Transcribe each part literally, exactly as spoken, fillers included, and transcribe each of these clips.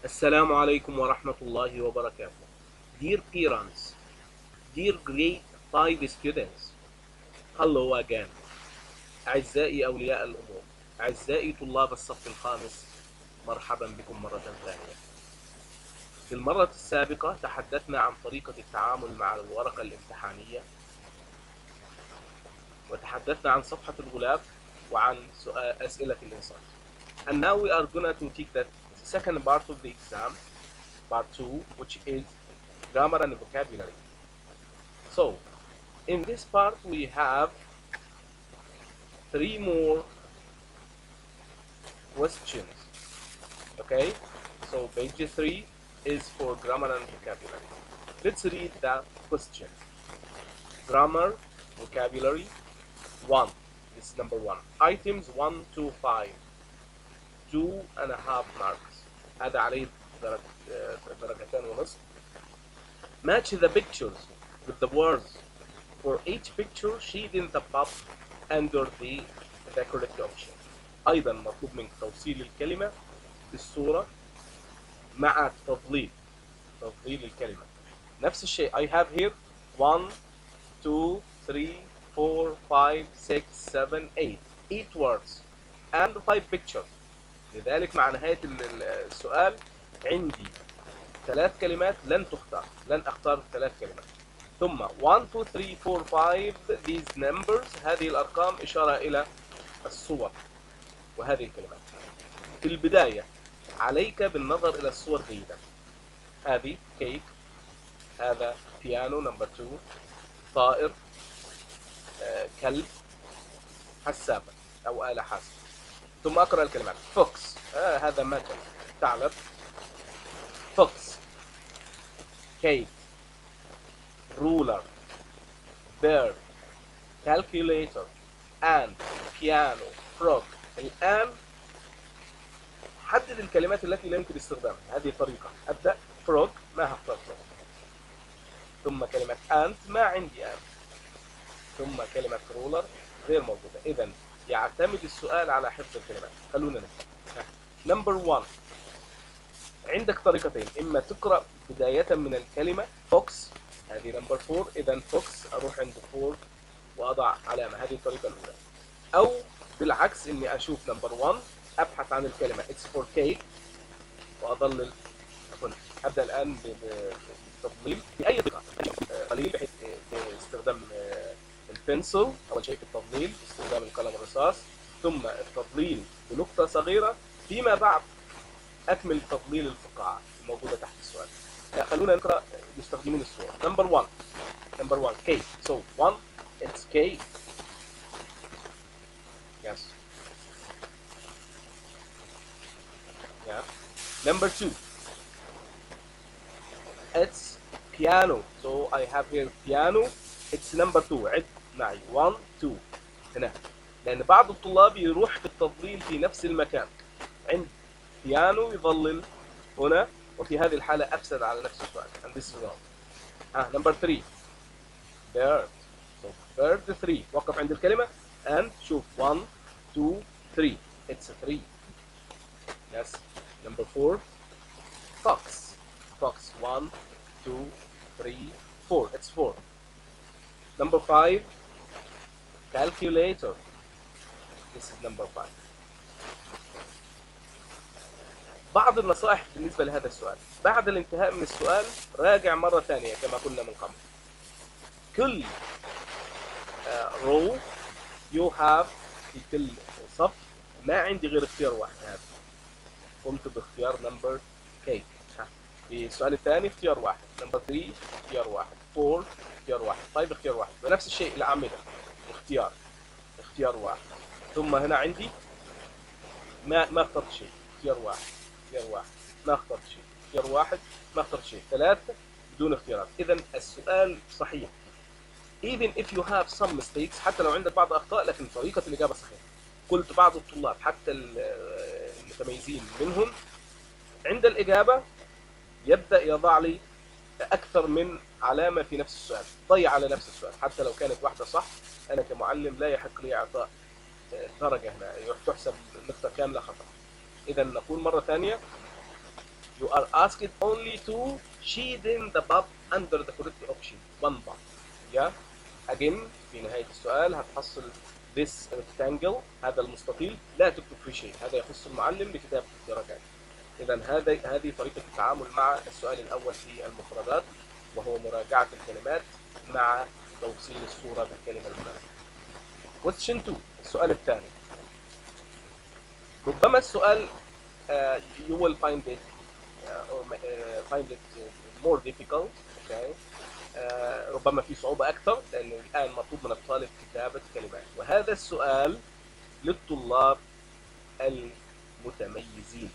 Assalamu alaikum wa rahmatullahi wa barakatuh. Dear parents, dear grade five students, hello again. أعزائي أولياء الأمور، أعزائي طلاب الصف الخامس، مرحبا بكم مرة ثانية. في المرة السابقة تحدثنا عن طريقة التعامل مع الورقة الامتحانية، وتحدثنا عن صفحة الغلاف وعن سؤال أسئلة الإنصاف. And now we are going to take the second part of the exam, part two, which is grammar and vocabulary. So, in this part we have three more questions. Okay, so page three is for grammar and vocabulary. Let's read the question. Grammar, vocabulary, one. This is number one. Items one to five. Two and a half marks. هذا عليه درجتان ونصف. Match the pictures with the words. For each picture, shade in the box under the, the correct option. أيضا مطلوب منك توصيل الكلمة بالصورة مع تفضيل تفضيل الكلمة. نفس الشيء. I have here one, two, three, four, five, six, seven, eight. Eight words and five pictures. لذلك مع نهاية السؤال عندي ثلاث كلمات لن تختار، لن أختار ثلاث كلمات. ثم one, two, three, four, five these numbers، هذه الأرقام إشارة إلى الصور وهذه الكلمات. في البداية عليك بالنظر إلى الصور جيدا. هذه كيك، هذا بيانو نمبر two، طائر، آه، كلب، حسابة أو آلة حاسبة. ثم أقرأ الكلمات. فوكس، آه هذا مكن، ثعلب. فوكس، كيك، ruler, bird, calculator, ant, piano, frog. الآن حدد الكلمات التي لا يمكن استخدامها. هذه طريقة. أبدأ frog، ما هختار frog. ثم كلمة ant، ما عندي ant. ثم كلمة ruler غير موجودة. إذا يعتمد السؤال على حفظ الكلمات. خلونا نبدأ. نمبر one، عندك طريقتين. إما تقرأ بداية من الكلمة فوكس، هذه نمبر فور. إذا فوكس أروح عند فور وأضع علامة. هذه الطريقة الأولى. أو بالعكس، إني أشوف نمبر واحد أبحث عن الكلمة it's for cake وأظلل هنا. أبدأ الآن بالتضليل بأي طريقة قليل، بحيث باستخدام البنسل. أول شيء في التضليل باستخدام القلم الرصاص، ثم التضليل بنقطة صغيرة، فيما بعد أكمل تضليل الفقاعات الموجودة تحت السؤال. خلونا نقرأ مستخدمين الصورة. نمبر واحد، نمبر واحد cake. So one, it's cake. Yes. Yeah. Number two, it's piano. So I have here piano. It's number two. عد معي one, two هنا، لأن بعض الطلاب يروح في التضليل في نفس المكان. عند بيانو يظلل هنا، وفي هذه الحالة أفسد على نفس السؤال. And this is wrong. آه number three, bird. So bird three. وقف عند الكلمة and شوف one, two, three. It's a three. Yes. Number four, fox. Fox. One, two, three, four. It's four. Number five, calculator. This is number five. بعض النصائح بالنسبة لهذا السؤال. بعد الانتهاء من السؤال راجع مرة ثانية كما قلنا من قبل. كل uh, row you have، في كل صف ما عندي غير اختيار واحد. هذا قمت باختيار نمبر كيك. في السؤال الثاني اختيار واحد. نمبر ثلاثة اختيار واحد. أربعة اختيار واحد. خمسة اختيار واحد. ونفس الشيء الأعمدة، اختيار اختيار واحد. ثم هنا عندي ما ما اخترت شيء. اختيار واحد، اختيار واحد، ما اخترت شيء. اختيار واحد، ما اخترت شيء. ثلاثة بدون اختيارات. إذا السؤال صحيح. Even if you have some mistakes، حتى لو عندك بعض الأخطاء، لكن طريقة الإجابة صحيحة. قلت بعض الطلاب حتى المتميزين منهم عند الإجابة يبدأ يضع لي أكثر من علامة في نفس السؤال، ضيع على نفس السؤال. حتى لو كانت واحدة صح، أنا كمعلم لا يحق لي إعطاء درجة هنا، تحسب نقطة كاملة خطأ. إذا نقول مرة ثانية You are asked only to shade in the bob under the correct option. One bob. Yeah. Again في نهاية السؤال هتحصل this rectangle هذا المستطيل لا تكتب فيه شيء، هذا يخص المعلم بكتابة الدرجات. إذا هذا هذه طريقة التعامل مع السؤال الأول في المفردات، وهو مراجعة الكلمات مع توصيل الصورة بالكلمة المناسبة. Question two. السؤال الثاني. ربما السؤال uh, you will find it uh, or uh, find it more difficult. Okay. uh, ربما في صعوبة أكثر لأن الآن مطلوب من الطالب كتابة كلمات، وهذا السؤال للطلاب المتميزين.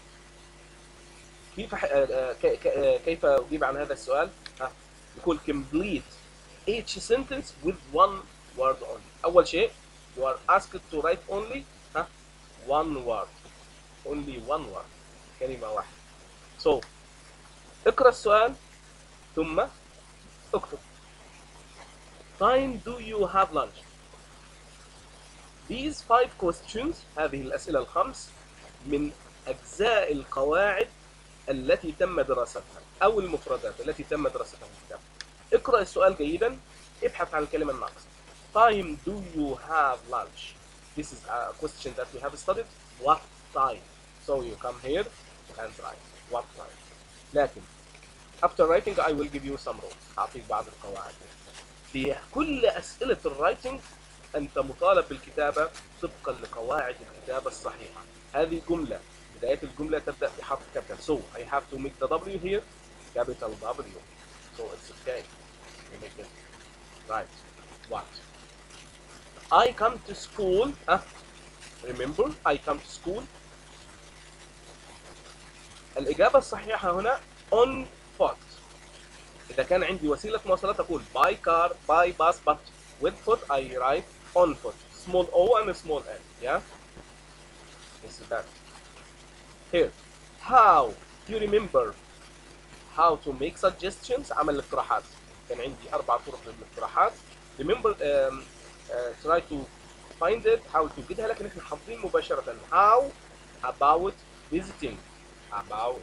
كيف كيف أجيب عن هذا السؤال؟ ها نقول complete each sentence with one word only. أول شيء you are asked to write only ها one word, only one word، كلمة واحدة. So اقرأ السؤال ثم اكتب. Time do you have lunch? These five questions، هذه الأسئلة الخمس من أجزاء القواعد التي تم دراستها أو المفردات التي تم دراستها في الكتاب. اقرأ السؤال جيدا، ابحث عن الكلمة الناقصة. Time do you have lunch? This is a question that we have studied. What time? So you come here and write what time. لكن after writing I will give you some rules. أعطيك بعض القواعد. في كل أسئلة الرايتنج أنت مطالب بالكتابة طبقا لقواعد الكتابة الصحيحة. هذه جملة، بداية الجملة تبدأ بحرف capital. So I have to make the W here capital W. So it's okay. You make it right. What? I come to school. Huh? Remember, I come to school. الإجابة الصحيحة هنا on foot. إذا كان عندي وسيلة مواصلات أقول by car, by bus, but with foot I write on foot. Small O and small N. Yeah. This is that. Here. How? You remember how to make suggestions? عمل الاقتراحات. كان عندي أربع طرق للاقتراحات. Remember um, uh, try to find it how to get. لكن احنا حافظين مباشرة. How about visiting? About.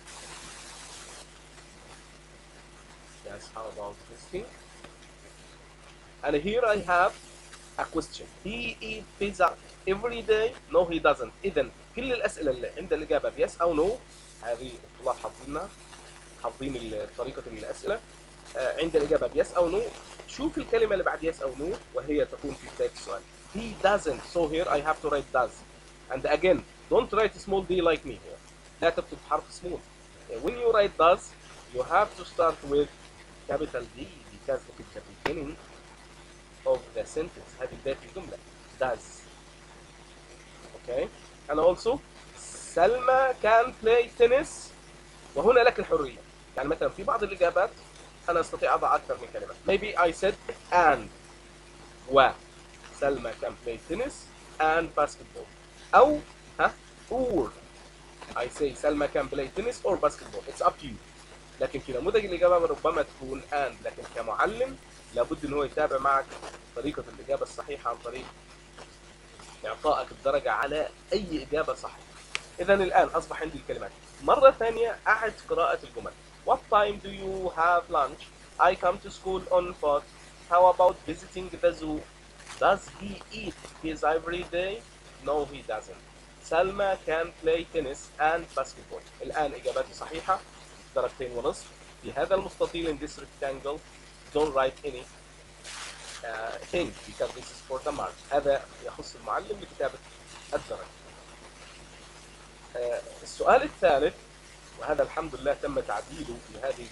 Yes, how about visiting? And here I have a question. He eats pizza every day? No, he doesn't. إذن كل الأسئلة اللي عند الإجابة yes أو no، هذه الطلاب حافظينها، حافظين طريقة الأسئلة. عند الإجابة yes أو no، شوف الكلمة اللي بعد yes أو no وهي تكون في بداية السؤال. He doesn't. So here I have to write does. And again, don't write small d like me here. لا تكتب حرف small. When you write does, you have to start with capital D because it is the beginning of the sentence. هذه بداية الجملة. Does. Okay. And also, سلمى can play tennis. وهنا لك الحرية. يعني مثلا في بعض الإجابات أنا أستطيع أضع أكثر من كلمة. Maybe I said and و سلمى can play tennis and basketball. أو ها or I say سلمى can play tennis or basketball. It's up to you. لكن في نموذج الإجابة ربما تكون and، لكن كمعلم لابد إن هو يتابع معك طريقة الإجابة الصحيحة عن طريق إعطائك الدرجة على أي إجابة صحيحة. إذا الآن أصبح عندي الكلمات. مرة ثانية أعد قراءة الجمل. What time do you have lunch? I come to school on foot. How about visiting the zoo? Does he eat his every day? No, he doesn't. سلمى can play tennis and basketball. الآن إجاباتي صحيحة، درجتين ونصف. في هذا المستطيل in this rectangle don't write any uh, thing because this is for the mark. هذا يخص المعلم لكتابة الدرجة. uh, السؤال الثالث، وهذا الحمد لله تم تعديله في هذه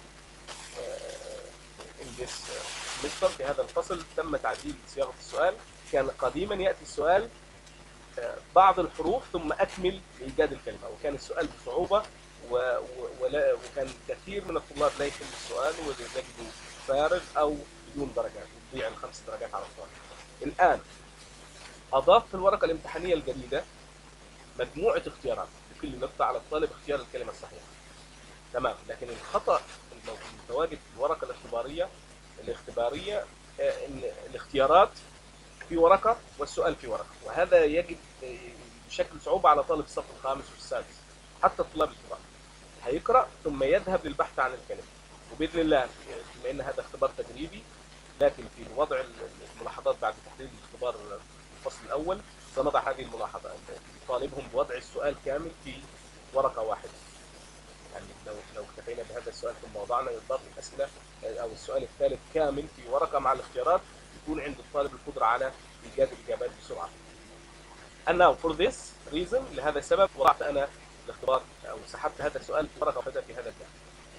in this semester، في هذا الفصل تم تعديل صياغة السؤال. كان قديما يأتي السؤال بعض الحروف ثم أكمل إيجاد الكلمة، وكان السؤال بصعوبة و... ولا... وكان كثير من الطلاب لا يحل السؤال ويجدوا فارغ أو بدون درجات، تضيع الخمس درجات على الطالب. الآن أضاف في الورقة الامتحانية الجديدة مجموعة اختيارات، لكل نقطة على الطالب اختيار الكلمة الصحيحة. تمام، لكن الخطأ المتواجد في الورقة الاختبارية الاختبارية إن الاختيارات في ورقة والسؤال في ورقة، وهذا يجد بشكل صعوبة على طالب الصف الخامس والسادس حتى الطلاب الكبار. هيقرأ ثم يذهب للبحث عن الكلمة. وبإذن الله بما أن هذا اختبار تجريبي، لكن في وضع الملاحظات بعد تحليل الاختبار الفصل الأول سنضع هذه الملاحظة، طالبهم بوضع السؤال كامل في ورقة واحدة. يعني لو لو اكتفينا بهذا السؤال ثم وضعنا بعض الأسئلة أو السؤال الثالث كامل في ورقة مع الاختيارات، يكون عند الطالب القدرة على إيجاد الإجابات بسرعة. And now for this reason، لهذا السبب وضعت أنا الاختبار أو سحبت هذا السؤال في ورقة واحدة في هذا الباب.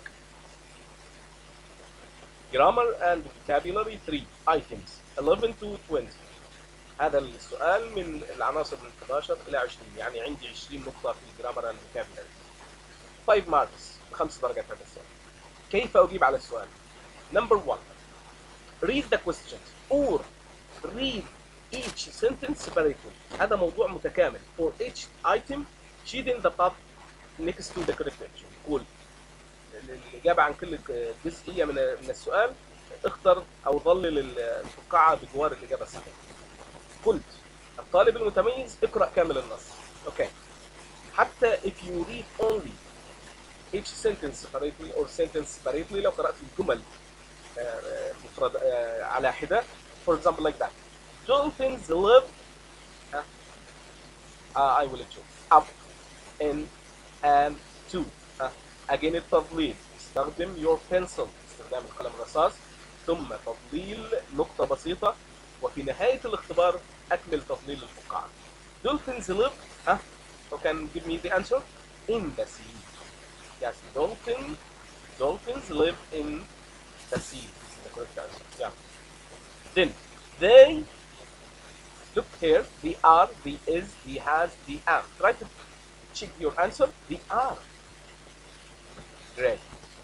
Grammar and vocabulary three items eleven to twenty. هذا السؤال من العناصر من إحدى عشر إلى عشرين، يعني عندي عشرين نقطة في grammar and vocabulary. five marks، خمس درجات هذا السؤال. كيف أجيب على السؤال؟ Number one، read the questions or read each sentence separately. هذا موضوع متكامل. For each item sheet in the top next to the correct answer. قول الإجابة عن كل جزئية من من السؤال، اختر أو ظلل الفقاعة بجوار الإجابة الصحيحة. قلت الطالب المتميز اقرأ كامل النص. أوكي. حتى if you read only each sentence separately or sentence separately، لو قرأت الجمل مفرد على حدة. For example like that. Dolphins live uh, uh, I will choose up in and to. uh, again التضليل، استخدم your pencil، استخدام القلم الرصاص، ثم تضليل نقطة بسيطة، وفي نهاية الاختبار أكمل تضليل الفقاعة. Dolphins live huh? So can give me the answer? In the sea. Yes, dolphin, dolphins live in the sea. This is the correct answer. Yeah. Then they, look here, the are, the is, the has, the am. Try to check your answer. The are. Great.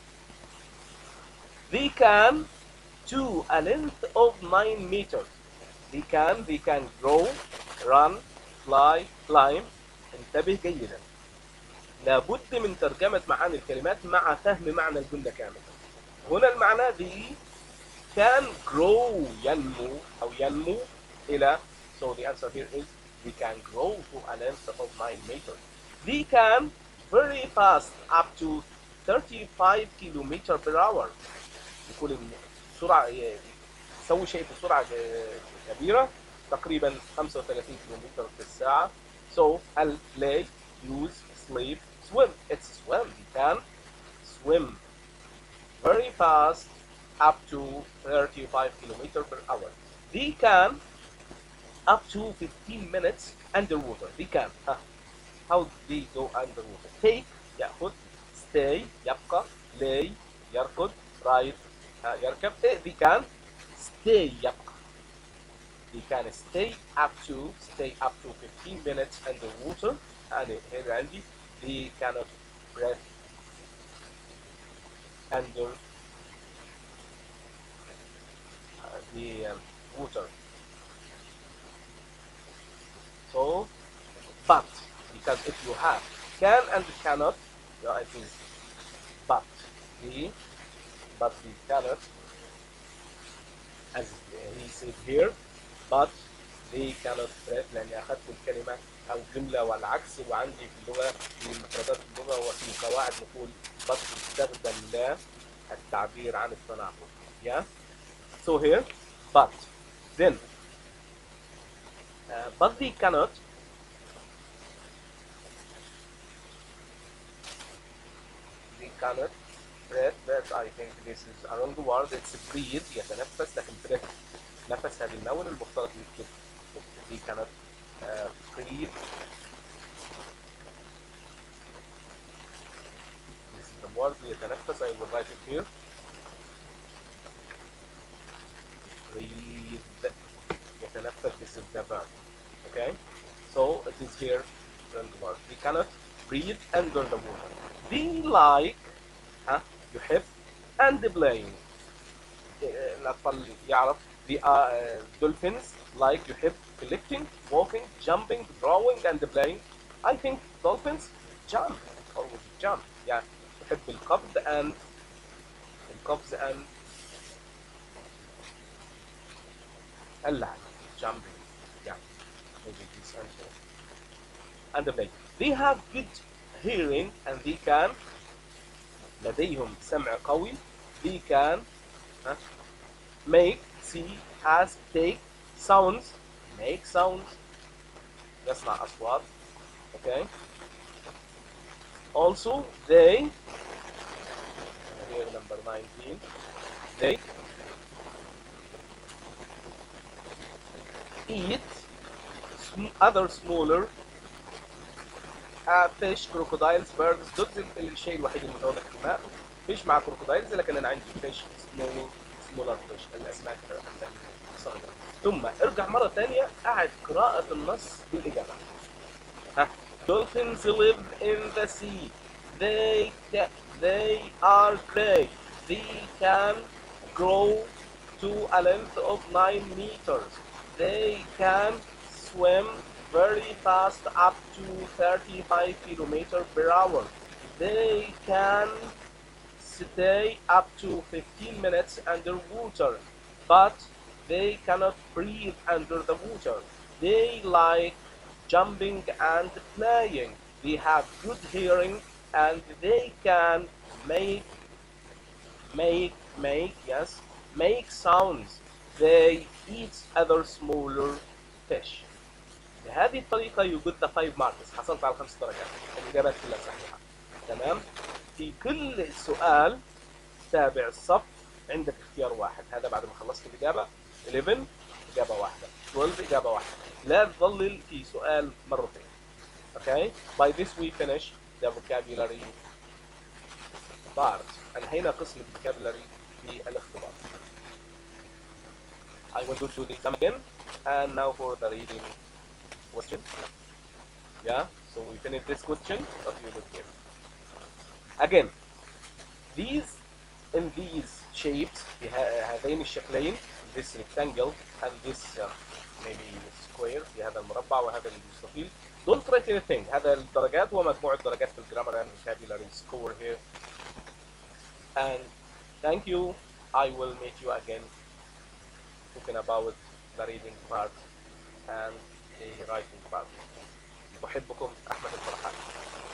They can to a length of nine meters. They can, they can grow, run, fly, climb. انتبه جيدا. لابد من ترجمة معاني الكلمات مع فهم معنى الجملة كاملة. هنا المعنى they can grow، ينمو أو ينمو إلى. So the answer here is they can grow to a length of nine meters. They can very fast up to thirty-five kilometers per hour. يقول السرعة يسوي شيء بسرعة كبيرة، تقريبا خمسة وثلاثين كيلومتر في الساعة. So I'll play, use, sleep, swim. It's swim. They can swim very fast up to thirty-five kilometers per hour. They can up to fifteen minutes underwater. They can. Huh. How do they go underwater? Take يأخذ، stay يبقى، lay يركض، ride يركب. They can stay يبقى. They can stay up to stay up to fifteen minutes underwater. And here عندي they cannot breathe under uh, the um, water. So, but because if you have can and cannot, yeah, it is but the but the cannot, as he said here, but they cannot breathe. لأني أخذت الكلمة أو الجملة والعكس، وعندي في اللغة في مفردات اللغة وفي قواعد نقول but تستخدم للتعبير عن التناقض. Yeah. So here, but then uh, but they cannot. They cannot breathe. That I think this is a wrong word. It's breathe. يتنفس، لكن breathe نفس هذه النون المفترض يكتب. They cannot uh, breathe. This is the word يتنفس. I will write it here. Breathe. يتنفس. This is the verb. Okay. So it is here wrong word. They cannot breathe under the water. They like ها يحب and playing. الأطفال يعرف. The uh, dolphins like يحب collecting, walking, jumping, drawing and playing. I think dolphins jump, always jump. يعني يحب القفز and القفز and اللعب, jumping. Yeah, maybe this answer. And play. They have good hearing and they can لديهم سمع قوي. they can ها make see has take sounds make sounds يصنع أصوات. okay also they here number nineteen they eat other smaller uh, fish crocodiles birds دوجز الشيء الوحيد المتواجد في الماء فيش مع كروكودايلز لكن انا عندي فيش سمول سمولر فيش الاسماك الصغيره. ثم ارجع مره ثانيه اعد قراءه النص بالاجابه. ها dolphins live in the sea they ca they are gray they can grow to a length of nine meters they can swim very fast up to thirty-five kilometers per hour they can stay up to fifteen minutes underwater but they cannot breathe under the water they like jumping and playing they have good hearing and they can make make make yes make sounds they eat other smaller fish. بهذه الطريقة you get the five marks حصلت على خمس درجات الإجابات كلها صحيحة. تمام. في كل سؤال تابع الصف عندك اختيار واحد هذا بعد ما خلصت الإجابة eleven إجابة واحدة twelve إجابة واحدة لا تظلل في سؤال مرتين. okay by this we finish the vocabulary part. انهينا قسم vocabulary في الاختبار. I will go through the exam again and now for the reading question. Yeah, so we finished this question but you look here again these in these shapes هذين الشكلين this rectangle and this uh, maybe square في هذا المربع وهذا المستطيل don't write anything. هذا الدرجات ومجموع الدرجات في الجرامر and vocabulary score here and thank you. I will meet you again talking about the reading part and the writing part. أحبكم أحمد الفرحان.